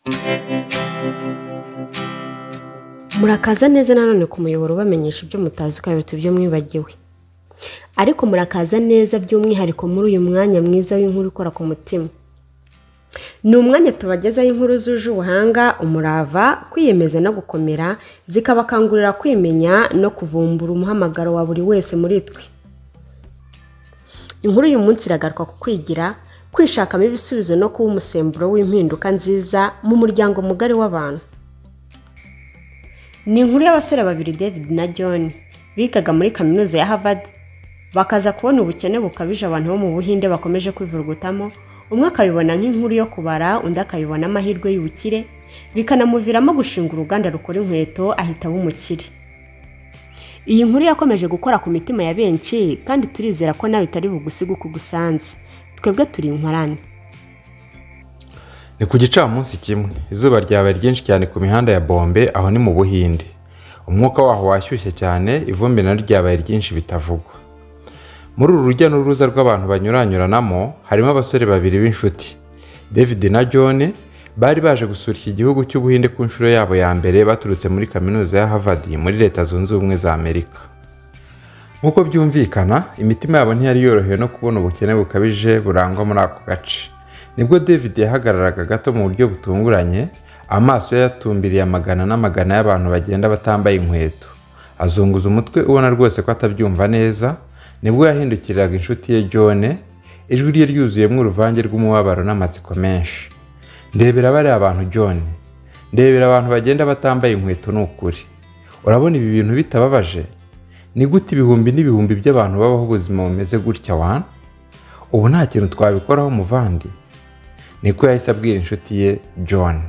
Murakaza neza nanone ku muyoboro bamenyesha ibyo mutazi ukabita ibyo mwibagiwe. Ariko murakaza neza by'umwihariko muri uyu mwanya mwiza w'inkuru ikora ku mutima. Ni umwanya tubagezaho inkuru zuje ubuhanga, umurava, kwiyemeza no gukomera, zikabakangurira kwimenya no kuvumbura umuhamagaro wa buri wese muri twe. Inkuru uyu munsi iragaruka ku kwigira, kwishakamo ibisubizo no kuba umusemburo w'impinduka nziza mu muryango mugari w'abantu. Ni inkuru y'abasore babiri David na John bigaga muri kaminuza ya Harvard, bakaza kubona ubukene bukabije abantu bo mu Buhinde bakomeje kwivurugutamo. Umwe akabibona nk'inkuru yo kubara, undi akabibona amahirwe y'ubukire, bikanamuviramo gushinga uruganda rukora inkweto ahita bumukire. Iyi nkuru yakomeje gukora ku mitima ya benshi kandi turizera ko nawe itari bugusiga uko gusanze. Twebwe turi inkorane. Ni ku gicamunsi kimwe, izuba ryabaye ryinshi cyane ku mihanda ya Bombe aho ni mu Buhinde. Umwuka waho washyushye cyane, ivumbi naryo ryabaye ryinshi bitavugwa. Muri uru rujya n'uruza rw'abantu banyuranyuranamo harimo abasore babiri b'inshuti. David na John bari baje gusura iki gihugu cy'Ubuhinde ku nshuro yabo ya mbere baturutse muri kaminuza ya Harvard muri Leta Zunze Ubumwe za Amerika. Nk'uko byumvikana, imitima yabo ntiyari yorohewe no kubona ubukene bukabije burangwa muri ako gace. Nibwo David yahagararaga gato mu buryo butunguranye, amaso ye yatumbiriye amagana n'amagana y'abantu bagenda batambaye inkweto. Azunguza umutwe ubona rwose ko atabyumva neza. Nibwo yahindukiriraga inshuti ye John, ijwi rye ryuzuyemo uruvange rw'umubabaro n'amatsiko menshi. Ndebera bari abantu John, ndebera abantu bagenda batambaye inkweto n'ukuri. Urabona ibi bintu bitababaje? Ni gute ibihumbi n'ibihumbi by'abantu babaho ubuzima bumeze gutya wana? Ubu nta kintu twabikoraho muvandi? Niko yahise abwira inshuti ye John.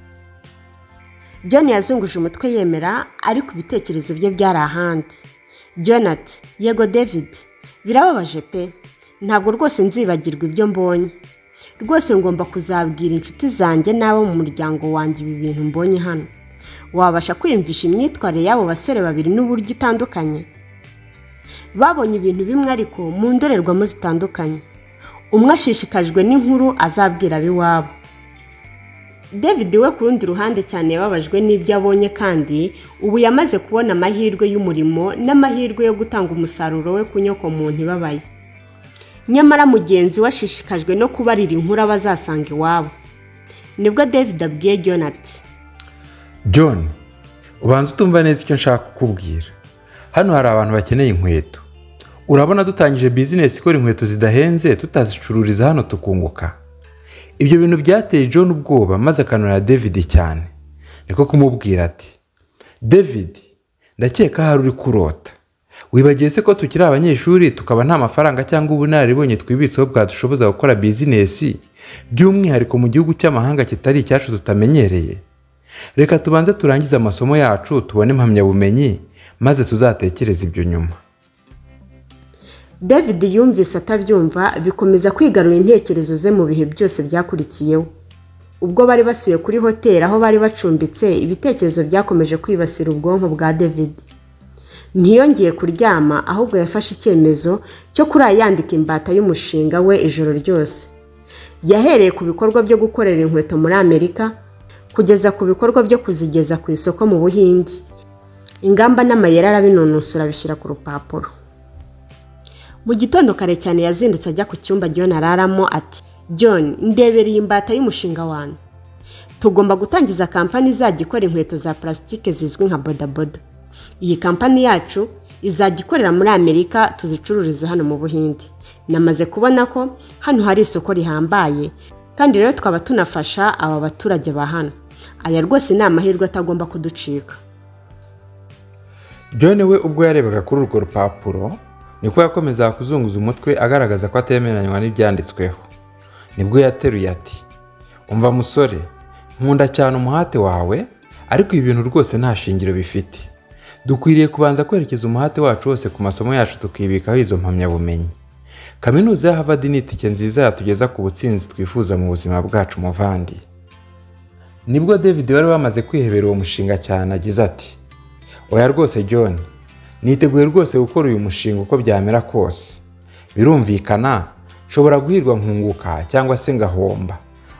John yazunguje umutwe yemera, ariko ibitekerezo bye byari ahandi. John ati, yego David, birababaje pe, ntabwo rwose nzibagirwa ibyo mbonye. Rwose ngomba kuzabwira inshuti zanjye n'abo mu muryango wanjye ibi bintu mbonye hano. Wabasha kwiyumvisha imyitwarire y'abo basore babiri n'uburyo itandukanye? Babonye ibintu bimwe ariko mu ndorerwamo zitandukanye. Umwe ashishikajwe n'inkuru azabwira ab'iwabo. David we ku rundi ruhande cyane yababajwe n'ibyo abonye kandi ubu yamaze kubona amahirwe y'umurimo n'amahirwe yo gutanga umusaruro we ku nyoko muntu ibabaye. Nyamara mugenzi we ashishikajwe no kubarira inkuru abazasanga iwabo. Nibwo David abwiye John ati, John, ubanza utumva neza icyo nshaka kukubwira. Hano hari abantu bakeneye inkweto. Urabona dutangije business ikora inkweto zidahenze tutazicururiza hano tukunguka. Ibyo bintu byateye John ubwoba maze akanura David cyane. Niko kumubwira ati, David, ndakeka hari uri kurota. Wibagiye se ko tukiri abanyeshuri tukaba nta mafaranga cyangwa ubunararibonye twibitseho bwadushoboza gukora business by'umwihariko mu gihugu cy'amahanga kitari icyacu tutamenyereye. Reka tubanze turangize amasomo yacu tubone impamyabumenyi maze tuzatekereza ibyo nyuma. David yumvise atabyumva, bikomeza kwigarura intekerezo ze mu bihe byose byakurikiyeho. Ubwo bari basuye kuri hoteli aho bari bacumbitse, ibitekerezo byakomeje kwibasira ubwonko bwa David. Ntiyongeye kuryama, ahubwo yafashe icyemezo cyo kurayandika imbata y'umushinga we ijoro ryose. Yahereye ku bikorwa byo gukorera inkweto muri Amerika kugeza ku bikorwa byo kuzigeza ku isoko mu Buhinde. Ingamba n'amayeri arabinonosora bishyira ku rupapuro. Mu gitondo kare cyane yazindutse ajya ku cyumba John araramo ati, John, ndebereye imbata y'umushinga wanyu. Tugomba gutangiza kampani izajya ikora inkweto za plastike zizwi nka bodaboda. Iyi kampani yacu izajya ikorera muri Amerika, tuzicururiza hano mu Buhinde. Namaze kubona ko hano hari isoko rihambaye kandi rero twaba tunafasha aba baturage ba hano. Aya rwose ni amahirwe atagomba kuducika. John we ubwo yarebaga kuri urwo rupapuro niko yakomeza kuzunguza umutwe agaragaza ko atemeranywa n'ibyanditsweho. Nibwo yateruye ati, umva musore, nkunda cyane umuhate wawe, ariko ibi bintu rwose nta shingiro bifite. Dukwiriye kubanza kwerekeza umuhate wacu wose ku masomo yacu tukibikaho izo mpamyabumenyi. Kaminuza ya Harvard ni itike nziza yatugeza ku butsinzi twifuza mu buzima bwacu muvandi. Nibwo David wari wamaze kwihebera uwo mushinga cyane agize ati, oya rwose John, niteguye rwose gukora uyu mushinga uko byamera kose. Birumvikana, nshobora guhirwa nkunguka cyangwa se ngahomba,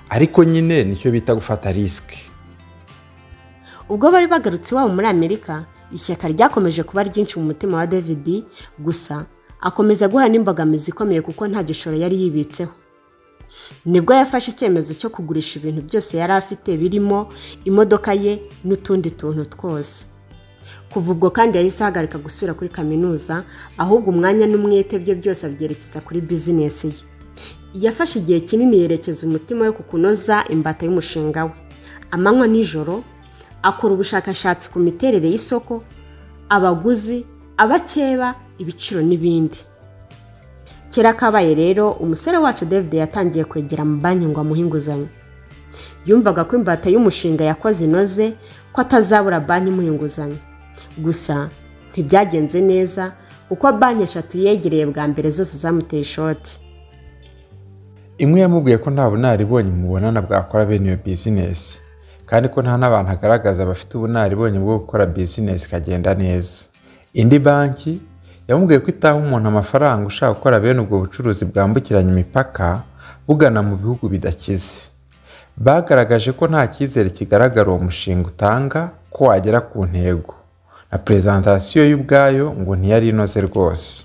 ariko nyine nicyo bita gufata risike. ubwo bari bagarutse iwabo muri Amerika, ishyaka ryakomeje kuba ryinshi mu mutima wa David, gusa akomeza guhura n'imbogamizi ikomeye kuko nta gishoro yari yibitseho. Nibwo yafashe icyemezo cyo kugurisha ibintu byose yari afite birimo imodoka ye n'utundi tuntu twose. Kuva ubwo kandi yahise ahagarika gusubira kuri kaminuza, ahubwo umwanya n'umwete bye byose abyerekeza kuri bizinesi ye. Yafashe igihe kinini yerekeza umutima we ku kunoza imbata y'umushinga we. Amanywa nijoro akora ubushakashatsi ku miterere y'isoko, abaguzi, abakeba, ibiciro n'ibindi. Kera kabaye rero, umusore wacu David yatangiye kwegera mu banki ngo amuhe inguzanyo. Yumvaga ko imbata y'umushinga yakoze inoze, ko atazabura banki imuha inguzanyo. Gusa ntibyagenze neza kuko banki 3 yegereye bwa mbere zose zamuteye ishoti. Imwe yamubwiye ko nta bunaribonye mubonana bwakora bene iyo bizinesi, kandi ko nta n'abantu agaragaza bafite ubunaribonye bwo gukora bizinesi ikagenda neza. Indi banki yamubwiye ko itaha umuntu amafaranga ushaka gukora bene ubwo bucuruzi bwambukiranya imipaka bugana mu bihugu bidakize. Bagaragaje ko nta cyizere kigaragara uwo mushinga utanga ko wagera ku ntego, na presentation y'ubwayo ngo ntiyari inoze rwose.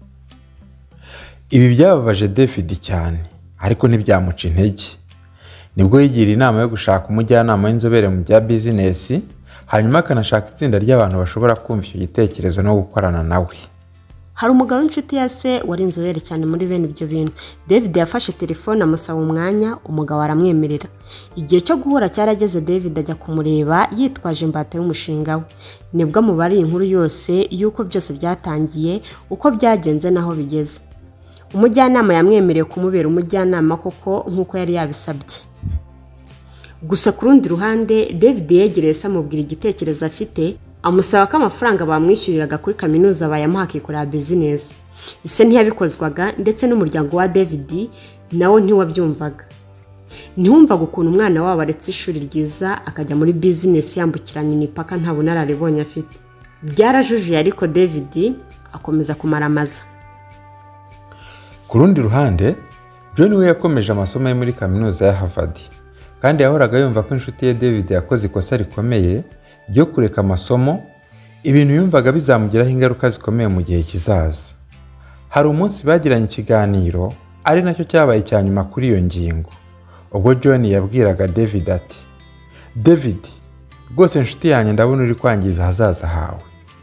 Ibi byababaje David cyane, ariko ntibyamuca intege. Nibwo yigira inama yo gushaka umujyanama w'inzobere mu bya bizinesi, hanyuma akanashaka itsinda ry'abantu bashobora kumva icyo gitekerezo no gukorana nawe. Hari umugabo w'inshuti ya se wari inzobere cyane muri bene ibyo bintu. David yafashe telefone amusaba umwanya, umugabo aramwemerera. Igihe cyo guhura cyarageze, David ajya kumureba yitwaje imbata y'umushinga we. Nibwo amubariye inkuru yose y'uko byose byatangiye, uko byagenze naho bigeze. Umujyanama yamwemereye kumubera umujyanama koko nk'uko yari yabisabye. Gusa ku rundi ruhande, David yegereye se amubwira igitekerezo afite, amusaba ko amafaranga bamwishyuriraga kuri kaminuza bayamuha akikorera bizinesi. Ise ntiyabikozwaga, ndetse n'umuryango wa David nawo ntiwabyumvaga. Ntihumvaga ukuntu umwana wabo aretse ishuri ryiza akajya muri bizinesi yambukiranya imipaka nta bunararibonye afite. Byarajujuye, ariko David akomeza kumaramaza. Ku rundi ruhande, John we yakomeje amasomo ye muri kaminuza ya Harvard, kandi yahoraga yumva ko inshuti ye David yakoze ikosa rikomeye ryo kureka amasomo, ibintu yumvaga bizamugiraho ingaruka zikomeye mu gihe kizaza. Hari umunsi bagiranye ikiganiro, ari nacyo cyabaye cya nyuma kuri iyo ngingo. Ubwo John yabwiraga David ati, David, rwose inshuti yanjye ndabona uri kwangiza ahazaza hawe.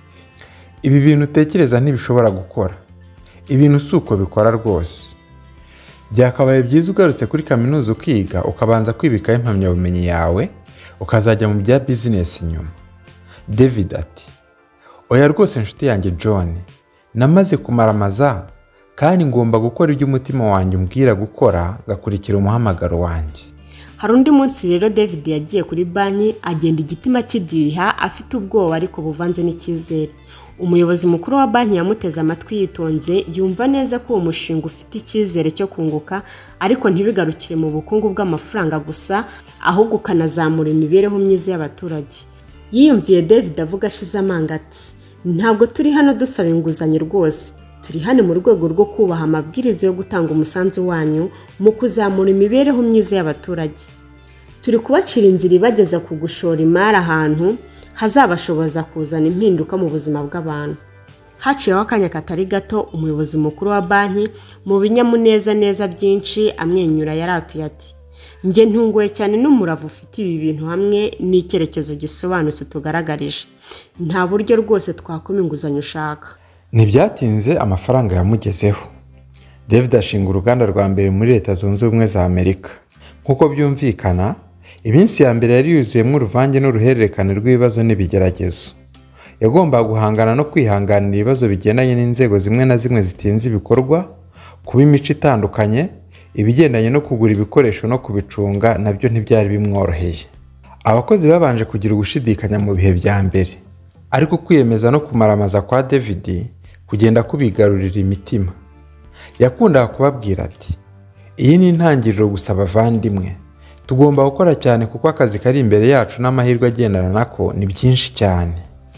Ibi bintu utekereza ntibishobora gukora. Ibintu si uko bikora rwose. Byakabaye byiza ugarutse kuri kaminuza ukiga, ukabanza kwibikaho impamyabumenyi yawe, ukazajya mu bya bizinesi nyuma. David ati, oya rwose inshuti yanjye John, namaze kumaramaza, kandi ngomba gukora ibyo umutima wanjye umbwira gukora, gakurikira umuhamagaro wanjye. Hari undi munsi rero David yagiye kuri banki, agenda igitima kidiha, afite ubwoba ariko buvanze n'icyizere. Umuyobozi mukuru wa banki yamuteze amatwi yitonze, yumva neza ko uwo mushinga ufite icyizere cyo kunguka, ariko ntibigarukire mu bukungu bw'amafaranga gusa, ahubwo ukanazamura imibereho myiza y'abaturage. Yiyumviye David avuga ashize amanga ati, ntabwo turi hano dusaba inguzanyo rwose, turi hano mu rwego rwo kubaha amabwiriza yo gutanga umusanzu wanyu mu kuzamura imibereho myiza y'abaturage. Turi kubacira inzira ibageza ku gushora imari ahantu hazabashoboza kuzana impinduka mu buzima bw'abantu. Haciyeho akanya katari gato, umuyobozi mukuru wa banki mu binyamuneza neza byinshi amwenyura yaratuye ati, njye ntunguwe cyane n'umurava ufite ibi bintu hamwe n'icyerekezo gisobanutse tugaragarije. Nta buryo rwose twakoma inguzanyo ushaka. Ntibyatinze amafaranga yamugezeho. David ashinga uruganda rwa mbere muri Leta Zunze Ubumwe za Amerika. Nk'uko byumvikana, iminsi ya mbere yari yuzuyemo uruvange n'uruhererekane rw'ibibazo n'ibigeragezo. Yagombaga guhangana no kwihanganira ibibazo bigendanye n'inzego zimwe na zimwe zitinze ibikorwa, kuba imico itandukanye, ibigendanye no kugura ibikoresho no kubicunga nabyo ntibyari bimworoheye. Abakozi babanje kugira ugushidikanya mu bihe bya mbere, ariko kwiyemeza no kumaramaza kwa David kugenda kubigarurira imitima. Yakundaga kubabwira ati, iyi ni intangiriro gusa bavandimwe, tugomba gukora cyane kuko akazi kari imbere yacu n'amahirwe agendana nako ni byinshi cyane.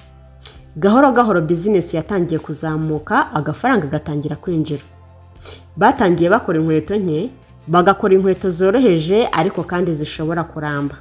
Gahoro gahoro bizinesi yatangiye kuzamuka, agafaranga gatangira kwinjira. Batangiye bakora inkweto nke, bagakora inkweto zoroheje ariko kandi zishobora kuramba.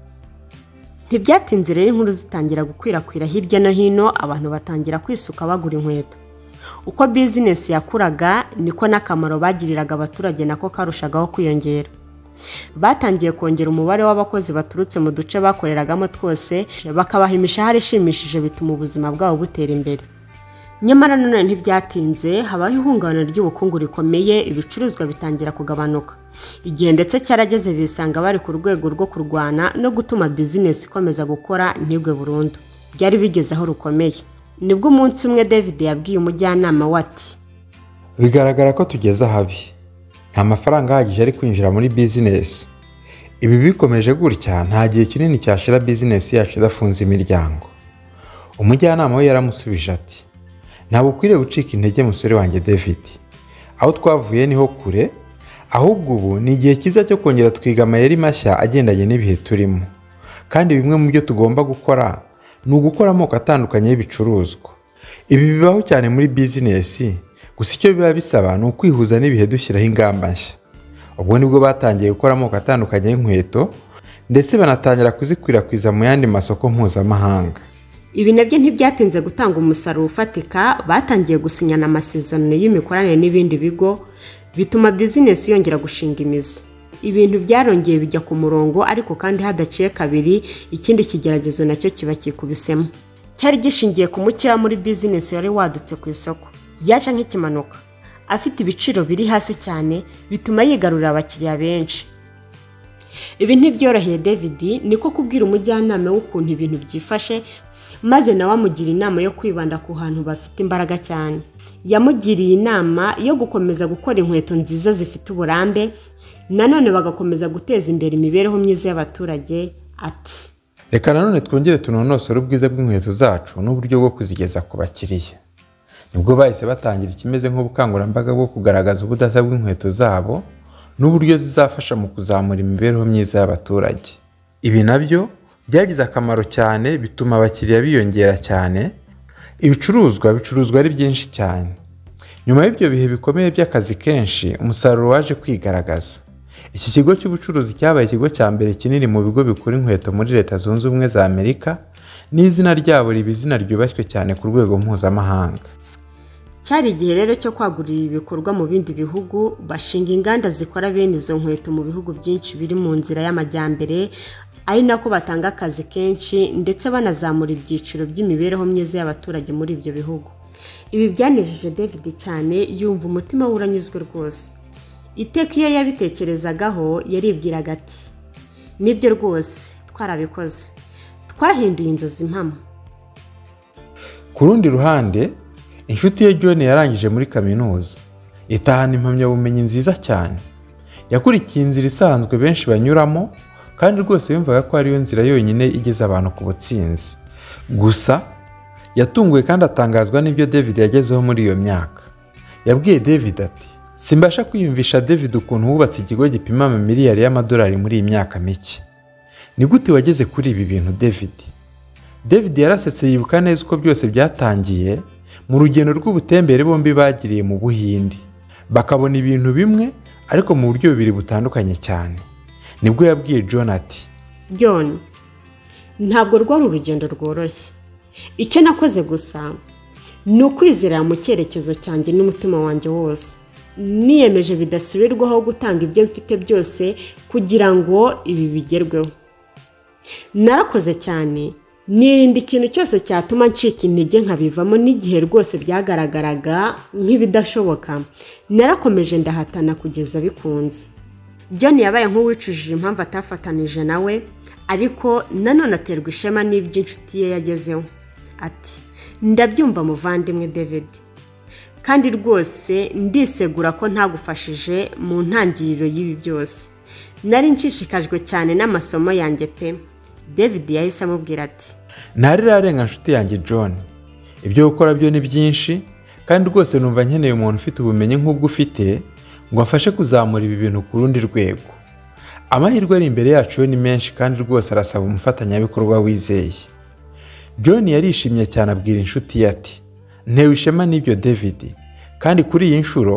Ntibyatinze rero inkuru zitangira gukwirakwira hirya no hino, abantu batangira kwisuka bagura inkweto. Uko bizinesi yakuraga niko n'akamaro bagiriraga abaturage nako karushagaho kwiyongera. Batangiye kongera umubare w'abakozi baturutse mu duce bakoreragamo twose, bakabaha imishahara ishimishije, bituma ubuzima bwabo butera imbere. Nyamara none ntibyatinze, habaho ihungabana ry'ubukungu rikomeye, ibicuruzwa bitangira kugabanuka. Igihe ndetse cyarageze bisanga bari ku rwego rwo kurwana no gutuma bizinesi ikomeza gukora ntigwe burundu. Byari bigeze aho rukomeye. Nibwo umunsi umwe David yabwiye umujyanama we ati, bigaragara ko tugeze ahabi, nta mafaranga ahagije ari kwinjira muri bizinesi. Ibi bikomeje gutya nta gihe kinini cyashira bizinesi yacu idafunze imiryango. Umujyanama we yaramusubije ati, ntabwo ukwiriye gucika intege musore wanjye David, aho twavuye niho kure, ahubwo ubu ni igihe cyiza cyo kongera twiga amayeri mashya agendanye n'ibihe turimo. Kandi bimwe mu byo tugomba gukora ni ugukora amoko atandukanye y'ibicuruzwa. Ibi bibaho cyane muri bizinesi, gusa icyo biba bisaba ni ukwihuza n'ibihe dushyiraho ingamba nshya. Ubwo nibwo batangiye gukora amoko atandukanye y'inkweto, ndetse banatangira kuzikwirakwiza mu yandi masoko mpuzamahanga. Ibi nabyo ntibyatinze gutanga umusaruro ufatika, batangiye gusinyana amasezerano y'imikoranire n'ibindi bigo, bituma bizinesi yongera gushinga imizi. Ibintu byarongeye bijya ku murongo, ariko kandi hadaciye kabiri ikindi kigeragezo nacyo kiba kikubisemo. Cyari gishingiye ku mukeya muri bizinesi yari wadutse ku isoko. Yaje nk'ikimanuka, afite ibiciro biri hasi cyane, bituma yigarurira abakiriya benshi. Ibi ntibyoroheye David, niko kubwira umujyanama w'ukuntu ibintu byifashe, maze nawe amugira inama yo kwibanda ku hantu bafite imbaraga cyane. Yamugiriye inama yo gukomeza gukora inkweto nziza zifite uburambe, nanone bagakomeza guteza imbere imibereho myiza y'abaturage. Ati, reka nanone twongere tunonosore ubwiza bw'inkweto zacu n'uburyo bwo kuzigeza ku bakiriya. Nibwo bahise batangira ikimeze nk'ubukangurambaga bwo kugaragaza ubudasa bw'inkweto zabo n'uburyo zizafasha mu kuzamura imibereho myiza y'abaturage. Ibi nabyo byagize akamaro cyane, bituma abakiriya biyongera cyane, ibicuruzwa bicuruzwa ari byinshi cyane. Nyuma y'ibyo bihe bikomeye by'akazi kenshi, umusaruro waje kwigaragaza. Iki kigo cy'ubucuruzi cyabaye ikigo cya mbere kinini mu bigo bikora inkweto muri Leta Zunze Ubumwe za Amerika, n'izina ryabo riba izina ryubashywe cyane ku rwego mpuzamahanga. Cyari igihe rero cyo kwagurira ibikorwa mu bindi bihugu, bashinga inganda zikora bene izo nkweto mu bihugu byinshi biri mu nzira y'amajyambere, ari nako batanga akazi kenshi ndetse banazamura ibyiciro by'imibereho myiza y'abaturage muri ibyo bihugu. Ibi byanejeje David cyane, yumva umutima we uranyuzwe rwose. Iteka iyo yabitekerezagaho yaribwiraga ati, nibyo rwose twarabikoze, twahinduye inzozi impamo. Ku rundi ruhande, inshuti ye John yarangije muri kaminuza, itahana impamyabumenyi nziza cyane. Yakurikiye inzira isanzwe benshi banyuramo, kandi rwose yumvaga ko ariyo nzira yonyine igeza abantu ku butsinzi. Gusa yatunguwe kandi atangazwa n'ibyo David yagezeho muri iyo myaka. Yabwiye David ati, simbasha kwiyumvisha David ukuntu wubatse ikigo gipima miliyari y'amadolari muri iyi myaka mike. Ni gute wageze kuri ibi bintu David? David yarasetse yibuka neza uko byose byatangiye mu rugendo rw'ubutembere bombi bagiriye mu Buhinde. Bakabona ibintu bimwe ariko mu buryo bubiri butandukanye cyane. Nibwo yabwiye John ati, John, ntabwo rwari urugendo rworoshye. Icyo nakoze gusa ni ukwizera mu cyerekezo cyanjye n'umutima wanjye wose. Niyemeje bidasubirwaho gutanga ibyo mfite byose kugira ngo ibi bigerweho. Narakoze cyane, nirinda ikintu cyose cyatuma ncika intege nkabivamo, n'igihe rwose byagaragaraga nk'ibidashoboka narakomeje ndahatana kugeza bikunze. John yabaye nk'uwicujije impamvu atafatanije nawe, ariko nanone aterwa ishema n'iby'inshuti ye yagezeho. Ati, ndabyumva muvandimwe David, kandi rwose ndisegura ko ntagufashije mu ntangiriro y'ibi byose. Nari nshishikajwe cyane n'amasomo yanjye pe. David yahise amubwira ati, ntarirarenga nshuti yanjye John, ibyo gukora byo ni byinshi, kandi rwose numva nkeneye umuntu ufite ubumenyi nk'ubwo ufite ngo afashe kuzamura ibi bintu ku rundi rwego. Amahirwe ari imbere yacu ni menshi, kandi rwose arasaba umufatanyabikorwa wizeye. John yarishimye cyane abwira inshuti ye ati, ntewe ishema n'ibyo David, kandi kuri iyi nshuro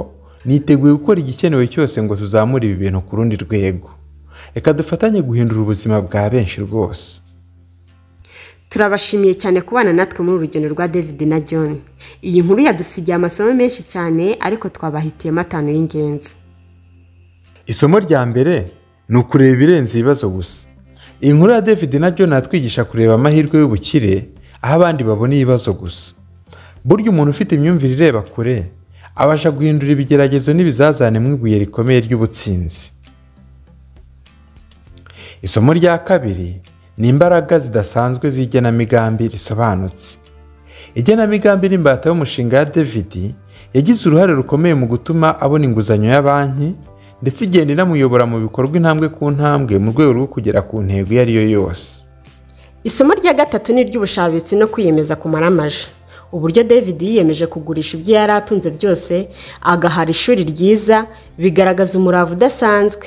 niteguye gukora igikenewe cyose ngo tuzamure ibi bintu ku rundi rwego. Reka dufatanye guhindura ubuzima bwa benshi rwose. Turabashimiye cyane kubana natwe muri urugendo rwa David na John. Iyi nkuru yadusigiye amasomo menshi cyane, ariko twabahitiyemo 5 y'ingenzi. Isomo rya mbere ni ukureba ibirenze ibibazo gusa. Iyi nkuru ya David na John atwigisha kureba amahirwe y'ubukire aho abandi babona ibibazo gusa. Burya umuntu ufite imyumvire ireba kure abasha guhindura ibigeragezo n'ibizazane mu ibuye rikomeye ry'ubutsinzi. Isomo rya kabiri ni imbaraga zidasanzwe z'igenamigambi risobanutse. Igenamigambi n'imbata y'umushinga ya David yagize uruhare rukomeye mu gutuma abona inguzanyo ya banki, ndetse igenda inamuyobora mu bikorwa intambwe ku ntambwe mu rwego rwo kugera ku ntego iyo ari yo yose. Isomo rya gatatu ni iry'ubushabitsi no kwiyemeza kumara amaje. Uburyo David yiyemeje kugurisha ibyo yari atunze byose agahara ishuri ryiza bigaragaza umurava udasanzwe.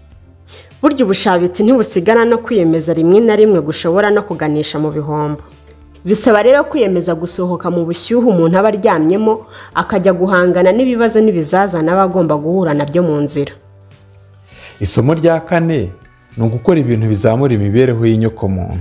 Burya ubushabitsi ntibusigana no kwiyemeza rimwe na rimwe gushobora no kuganisha mu bihombo. Bisaba rero kwiyemeza gusohoka mu bushyuhe umuntu aba aryamyemo akajya guhangana n'ibibazo n'ibizazana aba agomba guhura nabyo mu nzira. Isomo rya kane ni ugukora ibintu bizamura imibereho y'inyokomuntu.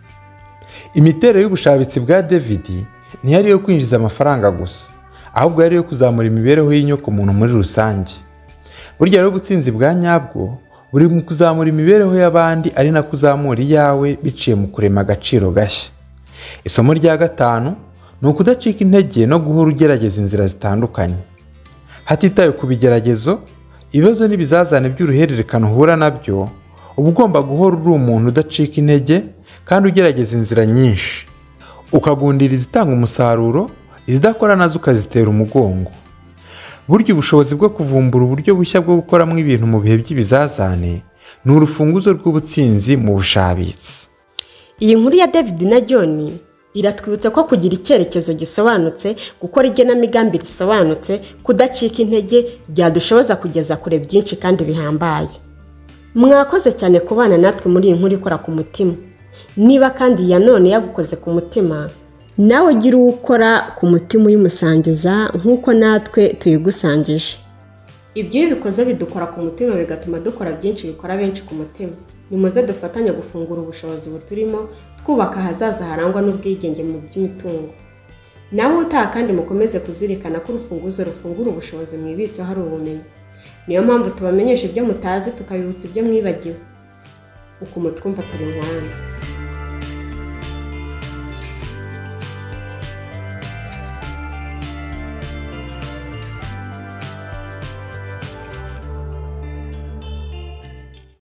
Imiterere y'ubushabitsi bwa David ntiyari iyo kwinjiza amafaranga gusa, ahubwo yari iyo kuzamura imibereho y'inyokomuntu muri rusange. Burya rero ubutsinzi bwa nyabwo buri mu kuzamura imibereho y'abandi, ari na kuzamura iyawe biciye mu kurema agaciro gashya. Isomo rya gatanu ni ukudacika intege no guhora ugerageza inzira zitandukanye. Hatitaye ku bigeragezo, ibibazo n'ibizazane by'uruhererekane uhura nabyo, uba ugomba guhora uri umuntu udacika intege kandi ugerageza inzira nyinshi, ukagundira izitanga umusaruro, izidakora nazo ukazitera umugongo. Burya ubushobozi bwo kuvumbura uburyo bushya bwo gukoramo ibintu mu bihe by'ibizazane ni urufunguzo rw'ubutsinzi mu bushabitsi. Iyi nkuru ya David na John iratwibutsa ko kugira icyerekezo gisobanutse, gukora igenamigambi risobanutse, kudacika intege byadushoboza kugeza kure byinshi kandi bihambaye. Mwakoze cyane kubana natwe muri iyi nkuru ikora ku mutima. Niba kandi ya none yagukoze ku mutima, nawe gira ukora ku mutima uyumusangiza nk'uko natwe tuyigusangije. Ibyo iyo bikoze bidukora ku mutima bigatuma dukora byinshi bikora benshi ku mutima. Nimuze dufatanye gufungura ubushobozi buturimo, twubaka ahazaza harangwa n'ubwigenge mu by'imitungo. Naho utaha kandi mukomeze kuzirikana ko urufunguzo rufungura ubushobozi mwibitse hari ubumenyi. Niyo mpamvu tubamenyesha ibyo mutazi tukabibutsa ibyo mwibagiwe. Uko mutwumva turi Rwanda.